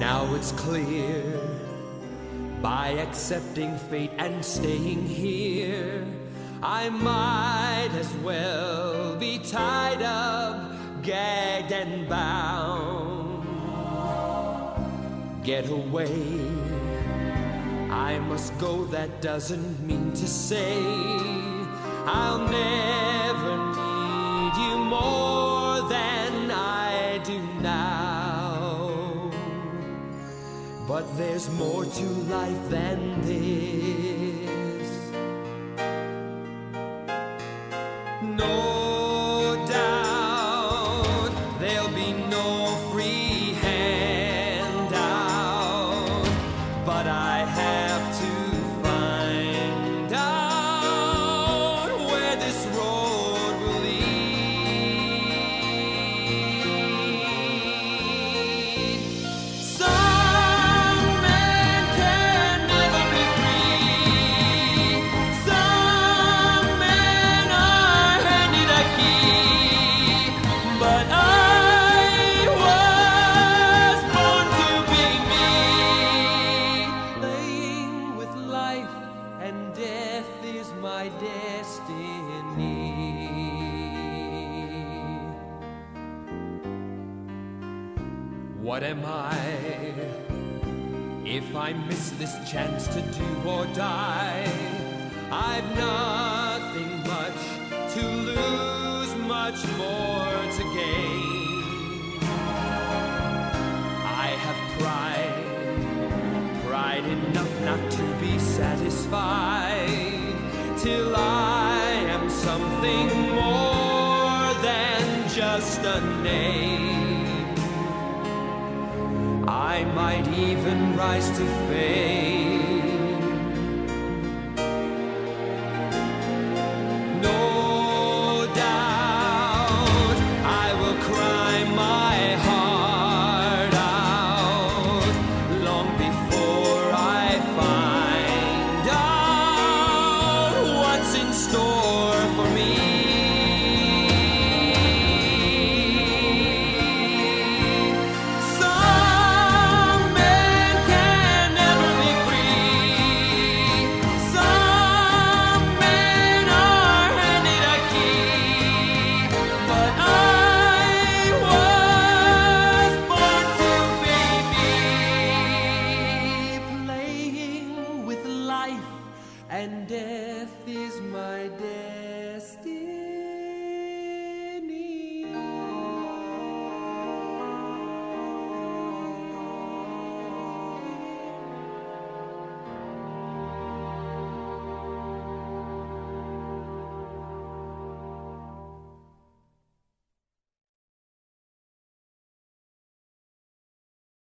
Now it's clear, by accepting fate and staying here, I might as well be tied up, gagged and bound. Get away, I must go, that doesn't mean to say I'll never need you more than I do now. But there's more to life than this. No doubt there'll be no free handout, but I have to find out where this road will lead. Some men can never be free. Some men are handed a key, but I was born to be me. Playing with life and death is my destiny. What am I if I miss this chance to do or die? I've nothing much to lose, much more to gain. I have pride enough not to be satisfied, till I am something more than just a name. I might even rise to fame. No doubt I will cry my heart out long before I find out what's in store for me. Some men can never be free. Some men are handed a key, but I was born to be me. Playing with life and death is my destiny.